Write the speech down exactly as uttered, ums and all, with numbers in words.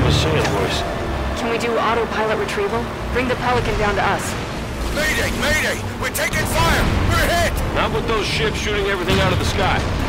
have a singing voice. Can we do autopilot retrieval? Bring the Pelican down to us. Mayday! Mayday! We're taking fire! We're hit! Not with those ships shooting everything out of the sky.